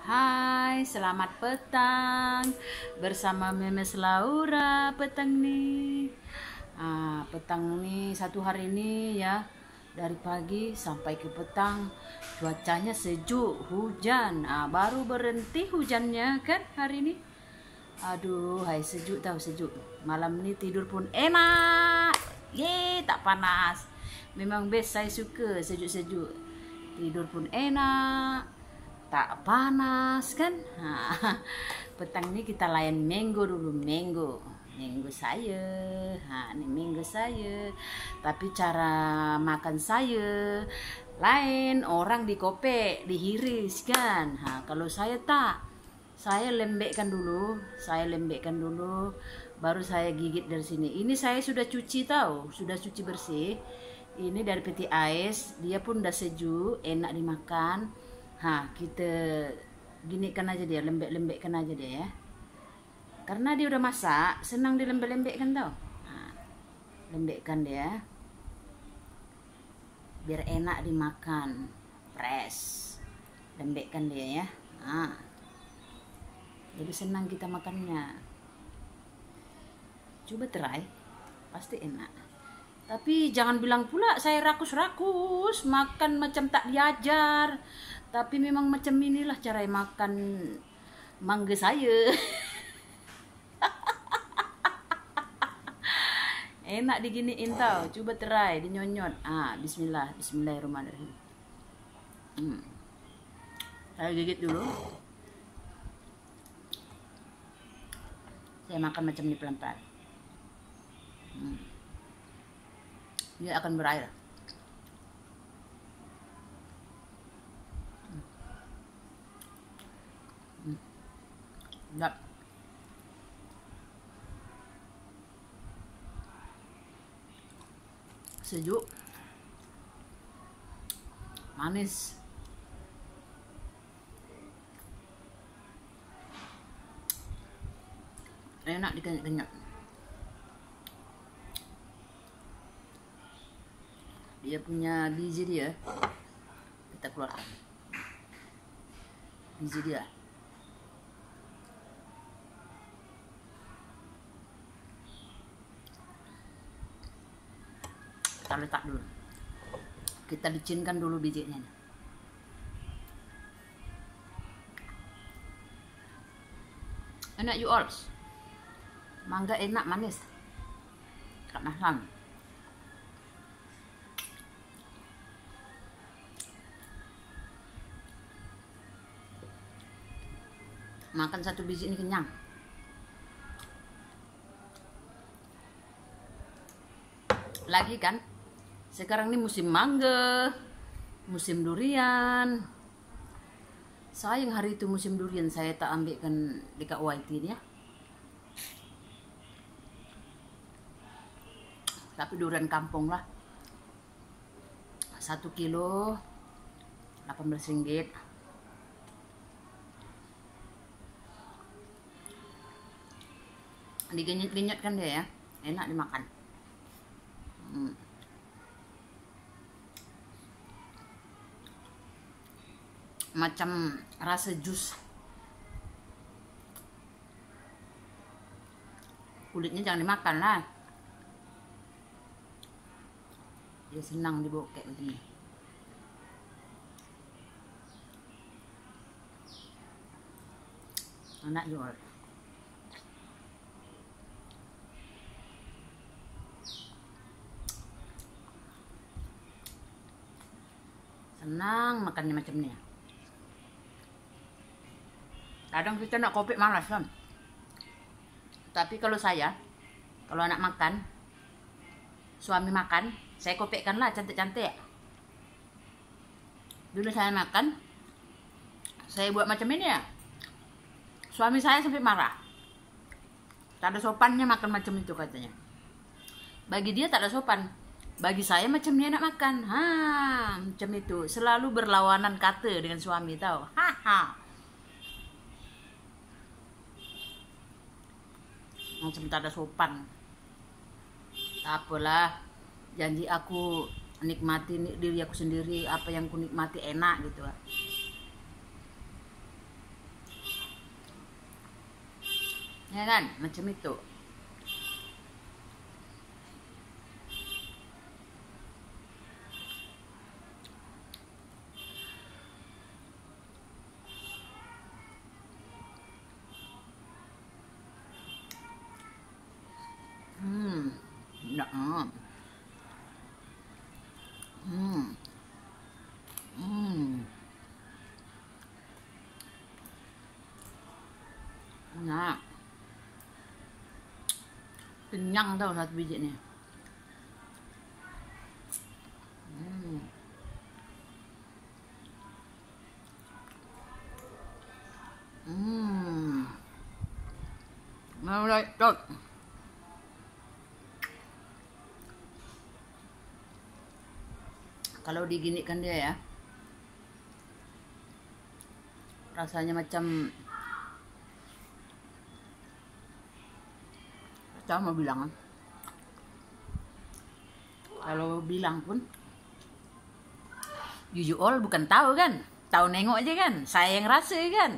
Hai, selamat petang bersama Memes Laura petang nih. Petang nih satu hari ini ya, dari pagi sampai ke petang cuacanya sejuk, hujan. Baru berhenti hujannya kan hari ini. Aduh, hai sejuk tahu sejuk. Malam ini tidur pun enak. Tak panas. Memang best, saya suka sejuk-sejuk. Tidur pun enak, tak panas kan. Petang ini kita layan mango dulu. Mango saya. Ini mango saya. Tapi cara makan saya lain. Orang dikopek, dihiris kan. Kalau saya tak, saya lembekkan dulu, baru saya gigit dari sini. Ini saya sudah cuci tahu, sudah cuci bersih. Ini dari peti ais, dia pun udah sejuk, enak dimakan. Kita ginikan aja dia, lembek-lembekkan aja dia ya. Karena dia udah masak, senang dilembek-lembekkan tau. Lembekkan dia, biar enak dimakan, fresh. Lembekkan dia ya. Jadi senang kita makannya. Coba try, pasti enak. Tapi jangan bilang pula saya rakus-rakus, makan macam tak diajar. Tapi memang macam inilah cara makan mangga saya. Enak diginiin tau, coba try, dinyonyot. Bismillahirrahmanirrahim. Saya gigit dulu. Saya makan macam ini pelan-pelan. Dia akan berair. Sedap. Sejuk. Manis. Enak dikenyat-kenyat. Dia punya biji dia, kita keluarkan biji dia. Kita letak dulu, kita licinkan dulu bijinya. Enak you all. Mangga enak, manis, tak masam. Makan satu biji ini kenyang. Lagi kan, sekarang ini musim mangga, musim durian. Sayang hari itu musim durian saya tak ambilkan di KUIT ya. Tapi durian kampung lah. 1 kilo 18 ringgit. Digenyot-genyot kan dia ya, enak dimakan. Macam rasa jus. Kulitnya jangan dimakan lah. Dia senang dibokek begini. Enak juga. Senang makannya macam ni. Kadang kita nak kopi malas kan. Tapi kalau saya, kalau anak makan, suami makan, saya kopekkan lah cantik-cantik. Dulu saya makan, saya buat macam ini ya. Suami saya sampai marah. Tak ada sopannya makan macam itu katanya. Bagi dia tak ada sopan. Bagi saya macam ni nak makan. Macam itu. Selalu berlawanan kata dengan suami tahu. Macam tak ada sopan. Tak apalah. Janji aku nikmati diri aku sendiri, apa yang ku nikmati enak gitu. Ya kan, macam itu. Nah, nah, kenyang tau satu biji nih. Mulai tot. Kalau diginikan dia ya, rasanya macam, saya mau bilang kan, kalau bilang pun jujur all bukan tahu kan, tahu nengok aja kan, saya yang rasa kan.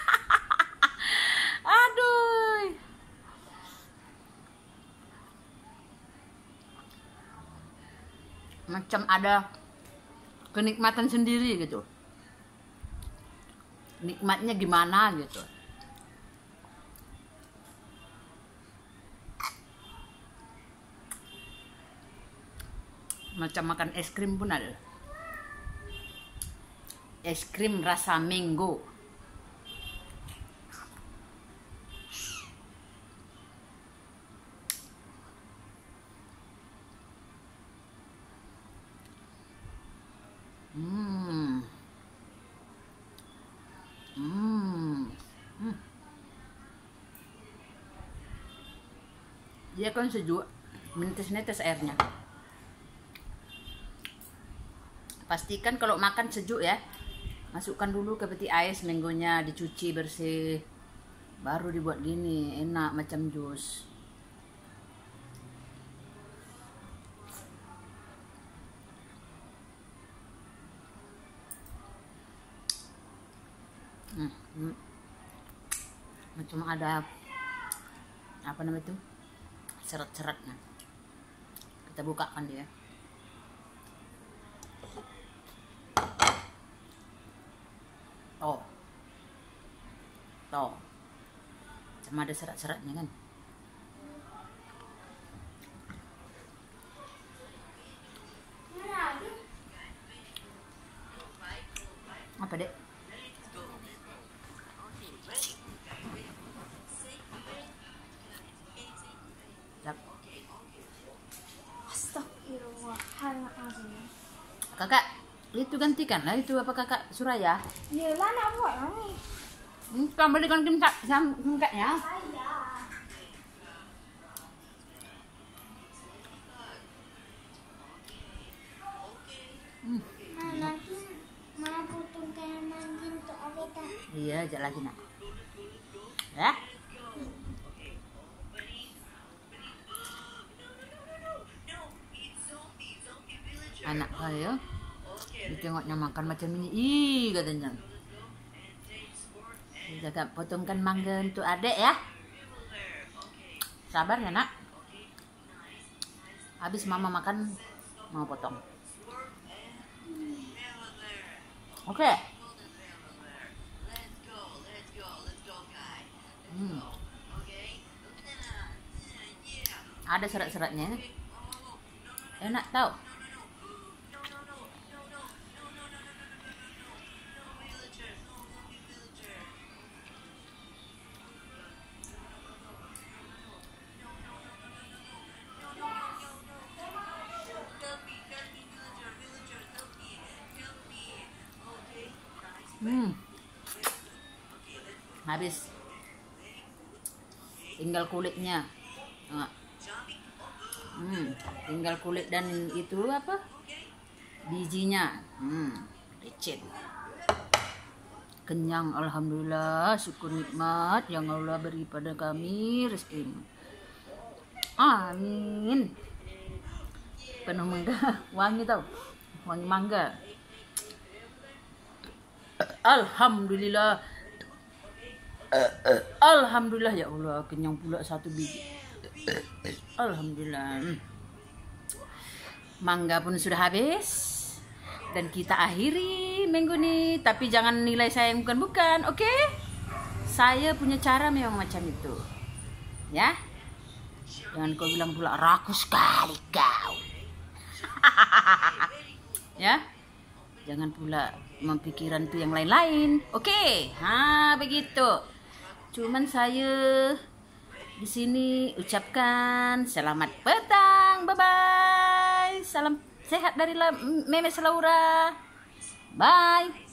Aduh, macam ada kenikmatan sendiri gitu, nikmatnya gimana gitu. Macam makan es krim pun ada, es krim rasa mango. Dia kan sejuk, menetes-netes airnya. Pastikan kalau makan sejuk ya, masukkan dulu ke peti ais manggonya, dicuci bersih, baru dibuat gini, enak macam jus. Macam ada apa namanya itu, serat-seratnya. Kita bukakan dia. Oh, toh, sama ada serat-seratnya kan. Apa dek? Astagfirullahaladzim. Kakak, itu gantikan lah itu apa kakak Suraya? Yelah nak buat lah ni. Kamu belikan kakaknya. Nanti mana potong kayak manggil untuk Aveta. Iya, ajak lagi nak. Ya. Anak saya ditengoknya makan macam ini, ih katanya. Kakak potongkan mangga untuk adek ya. Sabar ya nak. Habis mama makan mau potong. Oke. Ada serat-seratnya. Enak tau. Habis. Tinggal kulitnya. Nah. Tinggal kulit dan itu apa? Bijinya. Licin. Kenyang, alhamdulillah, syukur nikmat yang Allah beri pada kami rezeki. Amin. Penuh mangga, wangi tau, wangi mangga. Alhamdulillah. Alhamdulillah ya Allah, kenyang pula satu biji. Alhamdulillah. Mangga pun sudah habis dan kita akhiri minggu ini. Tapi jangan nilai saya yang bukan-bukan, oke? Saya punya cara memang macam itu, ya. Jangan kau bilang pula rakus sekali kau. Ya, jangan pula mempikiran tuh yang lain-lain, oke? Begitu. Cuman saya di sini ucapkan selamat petang, bye bye. Salam sehat dari Memes Laura, bye.